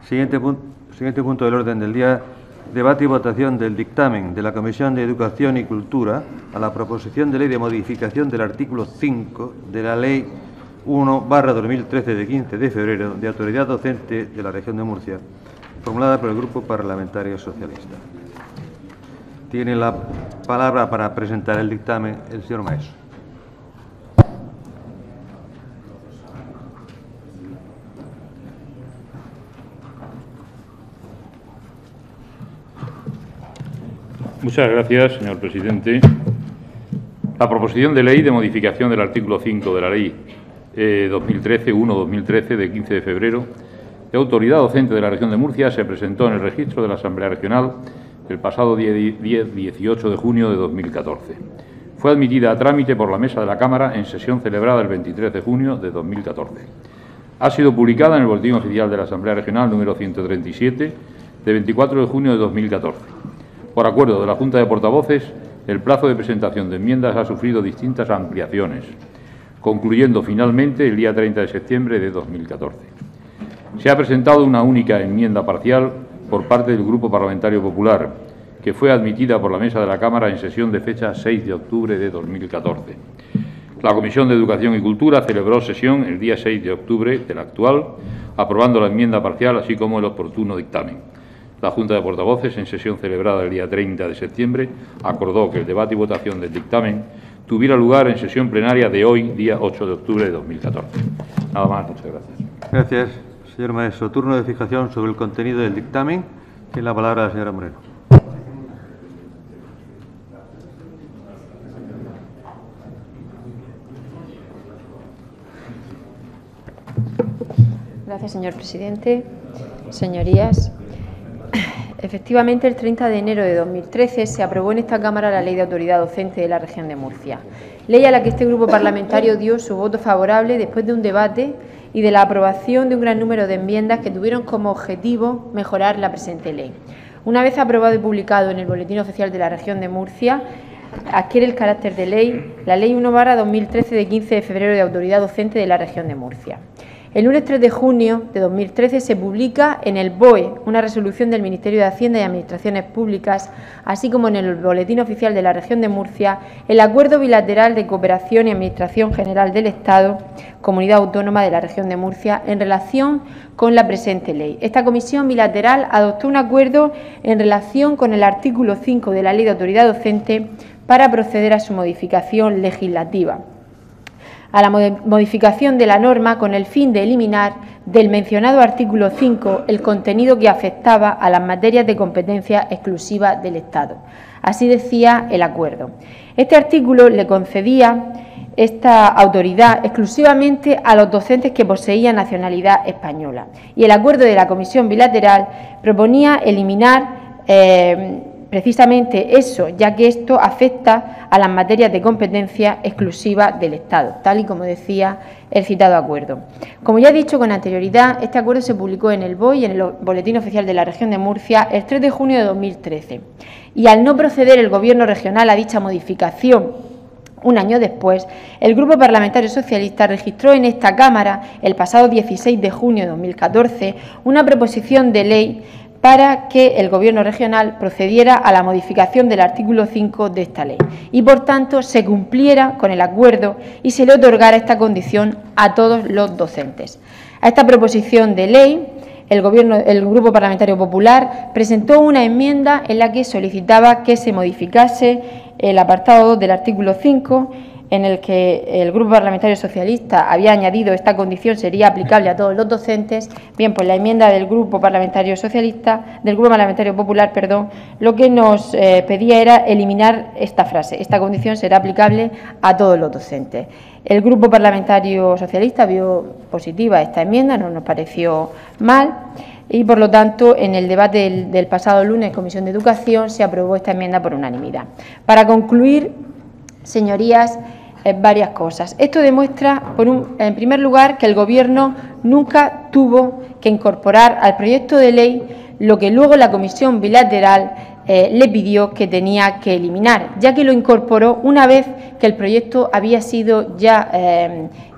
Siguiente punto del orden del día. Debate y votación del dictamen de la Comisión de Educación y Cultura a la proposición de ley de modificación del artículo 5 de la Ley 1/2013 de 15 de febrero de autoridad docente de la Región de Murcia, formulada por el Grupo Parlamentario Socialista. Tiene la palabra para presentar el dictamen el señor Maeso. Muchas gracias, señor presidente. La proposición de ley de modificación del artículo 5 de la Ley 1/2013 de 15 de febrero de autoridad docente de la Región de Murcia se presentó en el registro de la Asamblea Regional el pasado 18 de junio de 2014. Fue admitida a trámite por la Mesa de la Cámara en sesión celebrada el 23 de junio de 2014. Ha sido publicada en el Boletín Oficial de la Asamblea Regional número 137 de 24 de junio de 2014. Por acuerdo de la Junta de Portavoces, el plazo de presentación de enmiendas ha sufrido distintas ampliaciones, concluyendo finalmente el día 30 de septiembre de 2014. Se ha presentado una única enmienda parcial por parte del Grupo Parlamentario Popular, que fue admitida por la Mesa de la Cámara en sesión de fecha 6 de octubre de 2014. La Comisión de Educación y Cultura celebró sesión el día 6 de octubre del actual, aprobando la enmienda parcial, así como el oportuno dictamen. La Junta de Portavoces, en sesión celebrada el día 30 de septiembre, acordó que el debate y votación del dictamen tuviera lugar en sesión plenaria de hoy, día 8 de octubre de 2014. Nada más, muchas gracias. Gracias, señor Maeso. Turno de fijación sobre el contenido del dictamen. Tiene la palabra la señora Moreno. Gracias, señor presidente. Señorías, efectivamente, el 30 de enero de 2013 se aprobó en esta Cámara la Ley de Autoridad Docente de la Región de Murcia, ley a la que este grupo parlamentario dio su voto favorable después de un debate y de la aprobación de un gran número de enmiendas que tuvieron como objetivo mejorar la presente ley. Una vez aprobado y publicado en el Boletín Oficial de la Región de Murcia, adquiere el carácter de ley la Ley 1/2013 de 15 de febrero de Autoridad Docente de la Región de Murcia. El lunes 3 de junio de 2013 se publica en el BOE una resolución del Ministerio de Hacienda y Administraciones Públicas, así como en el Boletín Oficial de la Región de Murcia, el Acuerdo Bilateral de Cooperación y Administración General del Estado, Comunidad Autónoma de la Región de Murcia, en relación con la presente ley. Esta comisión bilateral adoptó un acuerdo en relación con el artículo 5 de la Ley de Autoridad Docente para proceder a su modificación legislativa, a la modificación de la norma con el fin de eliminar del mencionado artículo 5 el contenido que afectaba a las materias de competencia exclusiva del Estado. Así decía el acuerdo. Este artículo le concedía esta autoridad exclusivamente a los docentes que poseían nacionalidad española, y el acuerdo de la comisión bilateral proponía eliminar precisamente eso, ya que esto afecta a las materias de competencia exclusiva del Estado, tal y como decía el citado acuerdo. Como ya he dicho con anterioridad, este acuerdo se publicó en el BOE y en el Boletín Oficial de la Región de Murcia el 3 de junio de 2013, y al no proceder el Gobierno regional a dicha modificación un año después, el Grupo Parlamentario Socialista registró en esta Cámara, el pasado 16 de junio de 2014, una proposición de ley para que el Gobierno regional procediera a la modificación del artículo 5 de esta ley y, por tanto, se cumpliera con el acuerdo y se le otorgara esta condición a todos los docentes. A esta proposición de ley, el Grupo Parlamentario Popular presentó una enmienda en la que solicitaba que se modificase el apartado 2 del artículo 5, en el que el Grupo Parlamentario Socialista había añadido esta condición sería aplicable a todos los docentes. Bien, pues la enmienda del Grupo Parlamentario Socialista, del Grupo Parlamentario Popular, lo que nos pedía era eliminar esta frase: esta condición será aplicable a todos los docentes. El Grupo Parlamentario Socialista vio positiva esta enmienda, no nos pareció mal, y por lo tanto en el debate del pasado lunes en Comisión de Educación se aprobó esta enmienda por unanimidad. Para concluir, señorías, varias cosas. Esto demuestra, en primer lugar, que el Gobierno nunca tuvo que incorporar al proyecto de ley lo que luego la comisión bilateral le pidió que tenía que eliminar, ya que lo incorporó una vez que el proyecto había sido ya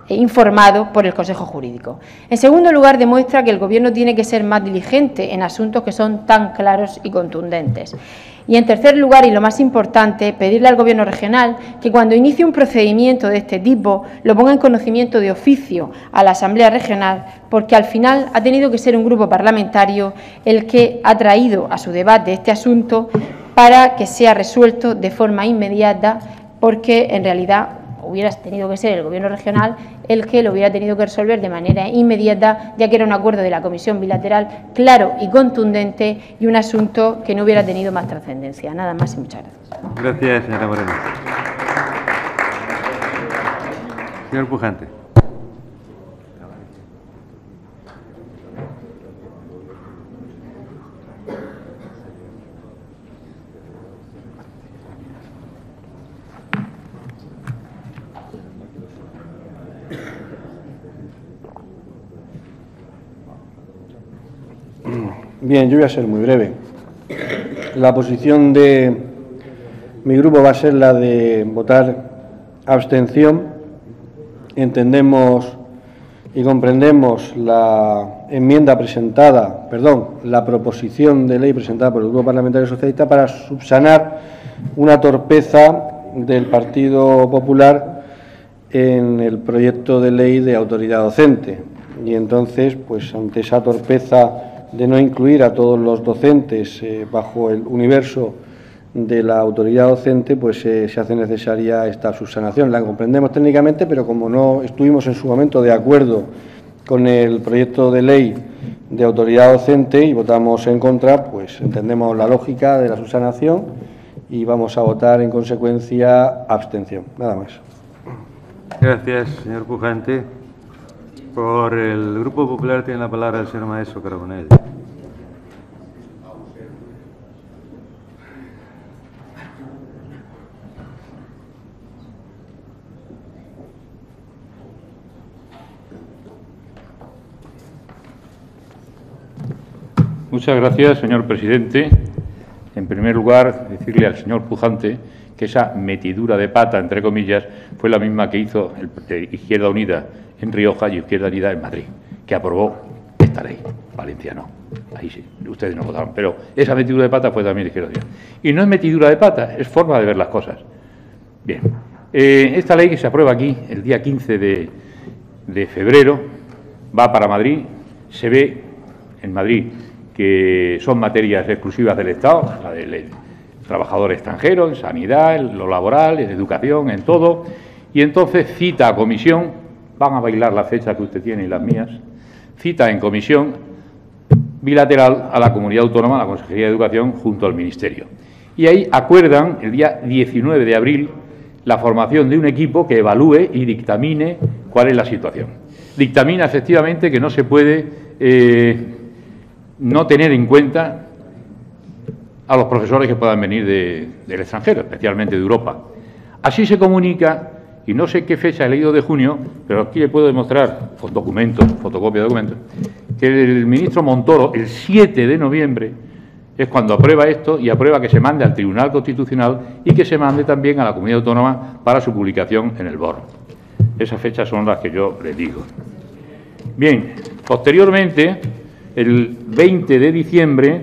informado por el Consejo Jurídico. En segundo lugar, demuestra que el Gobierno tiene que ser más diligente en asuntos que son tan claros y contundentes. Y, en tercer lugar, y lo más importante, pedirle al Gobierno regional que cuando inicie un procedimiento de este tipo lo ponga en conocimiento de oficio a la Asamblea Regional, porque al final ha tenido que ser un grupo parlamentario el que ha traído a su debate este asunto para que sea resuelto de forma inmediata, porque en realidad hubiera tenido que ser el Gobierno regional el que lo hubiera tenido que resolver de manera inmediata, ya que era un acuerdo de la Comisión Bilateral claro y contundente y un asunto que no hubiera tenido más trascendencia. Nada más y muchas gracias. Gracias, señora Moreno. Señor Pujante. Bien, yo voy a ser muy breve. La posición de mi grupo va a ser la de votar abstención. Entendemos y comprendemos la proposición de ley presentada por el Grupo Parlamentario Socialista para subsanar una torpeza del Partido Popular en el proyecto de ley de autoridad docente. Y entonces, pues ante esa torpeza de no incluir a todos los docentes bajo el universo de la autoridad docente, pues se hace necesaria esta subsanación. La comprendemos técnicamente, pero como no estuvimos en su momento de acuerdo con el proyecto de ley de autoridad docente y votamos en contra, pues entendemos la lógica de la subsanación y vamos a votar en consecuencia abstención. Nada más. Gracias, señor Pujante. Por el Grupo Popular tiene la palabra el señor Maestro Carbonell. Muchas gracias, señor presidente. En primer lugar, decirle al señor Pujante que esa metidura de pata, entre comillas, fue la misma que hizo el Izquierda Unida en Rioja y Izquierda Unida en Madrid, que aprobó esta ley. Valencia no. Ahí sí, ustedes no votaron. Pero esa metidura de pata fue también de Izquierda Unida. Y no es metidura de pata, es forma de ver las cosas. Bien. Esta ley que se aprueba aquí el día 15 de febrero va para Madrid. Se ve en Madrid que son materias exclusivas del Estado, la del trabajador extranjero, en sanidad, en lo laboral, en educación, en todo. Y entonces cita a comisión. Van a bailar la fecha que usted tiene y las mías, cita en comisión bilateral a la Comunidad Autónoma, a la Consejería de Educación, junto al Ministerio. Y ahí acuerdan, el día 19 de abril, la formación de un equipo que evalúe y dictamine cuál es la situación. Dictamina efectivamente que no se puede no tener en cuenta a los profesores que puedan venir del extranjero, especialmente de Europa. Así se comunica. Y no sé qué fecha he leído de junio, pero aquí le puedo demostrar, con documentos, fotocopia de documentos, que el ministro Montoro, el 7 de noviembre, es cuando aprueba esto y aprueba que se mande al Tribunal Constitucional y que se mande también a la Comunidad Autónoma para su publicación en el BOR. Esas fechas son las que yo les digo. Bien, posteriormente, el 20 de diciembre,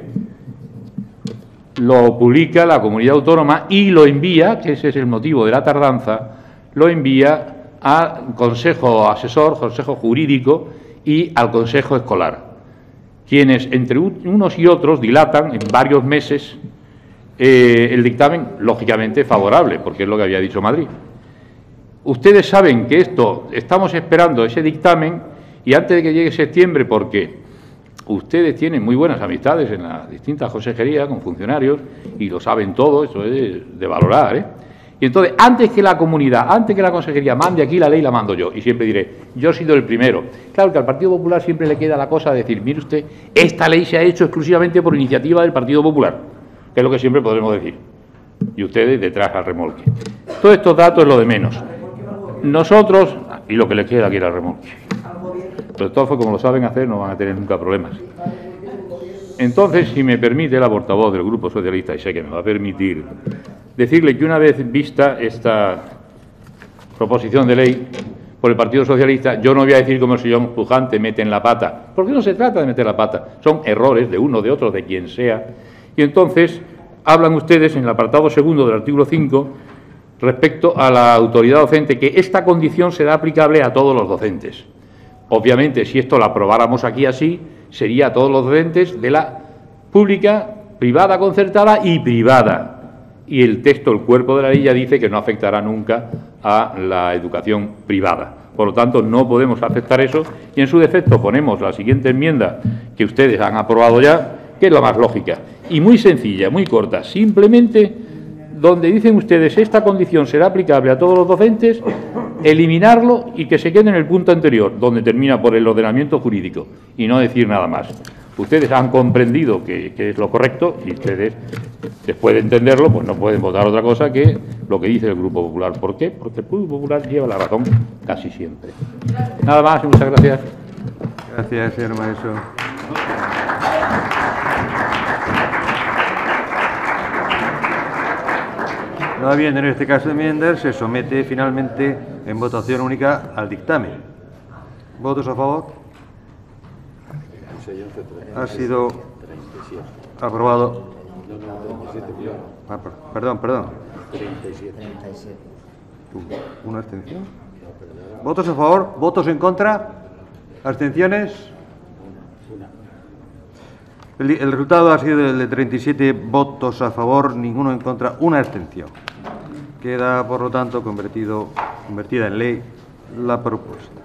lo publica la Comunidad Autónoma y lo envía, que ese es el motivo de la tardanza, lo envía al Consejo Asesor, Consejo Jurídico y al Consejo Escolar, quienes entre unos y otros dilatan en varios meses el dictamen, lógicamente favorable, porque es lo que había dicho Madrid. Ustedes saben que estamos esperando ese dictamen y antes de que llegue septiembre, porque ustedes tienen muy buenas amistades en las distintas consejerías con funcionarios y lo saben todo, eso es de valorar, Y entonces, antes que la comunidad, antes que la consejería mande aquí la ley, la mando yo. Y siempre diré, yo he sido el primero. Claro que al Partido Popular siempre le queda la cosa de decir, mire usted, esta ley se ha hecho exclusivamente por iniciativa del Partido Popular, que es lo que siempre podremos decir. Y ustedes detrás al remolque. Todos estos datos es lo de menos. Nosotros, y lo que les queda aquí era el remolque. Pero todos, como lo saben hacer, no van a tener nunca problemas. Entonces, si me permite la portavoz del Grupo Socialista, y sé que me va a permitir, decirle que una vez vista esta proposición de ley, por el Partido Socialista, yo no voy a decir como el señor Pujante mete en la pata, porque no se trata de meter la pata, son errores de uno, de otro, de quien sea. Y entonces hablan ustedes en el apartado segundo del artículo 5 respecto a la autoridad docente, que esta condición será aplicable a todos los docentes. Obviamente, si esto lo aprobáramos aquí así, sería a todos los docentes de la pública, privada, concertada y privada. Y el texto, el cuerpo de la ley ya dice que no afectará nunca a la educación privada. Por lo tanto, no podemos aceptar eso y, en su defecto, ponemos la siguiente enmienda que ustedes han aprobado ya, que es la más lógica y muy sencilla, muy corta. Simplemente, donde dicen ustedes esta condición será aplicable a todos los docentes, eliminarlo y que se quede en el punto anterior, donde termina por el ordenamiento jurídico, y no decir nada más. Ustedes han comprendido que es lo correcto y ustedes, después de entenderlo, pues no pueden votar otra cosa que lo que dice el Grupo Popular. ¿Por qué? Porque el Grupo Popular lleva la razón casi siempre. Nada más y muchas gracias. Gracias, señor Maeso. No habiendo en este caso enmiendas, se somete finalmente en votación única al dictamen. ¿Votos a favor? Ha sido aprobado. Perdón. ¿Una abstención? ¿Votos a favor? ¿Votos en contra? ¿Abstenciones? El resultado ha sido el de 37 votos a favor, ninguno en contra, una abstención. Queda, por lo tanto, convertida en ley la propuesta.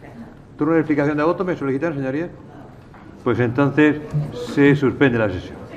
¿Turno de explicación de voto me solicitan, señoría? Pues entonces se suspende la sesión.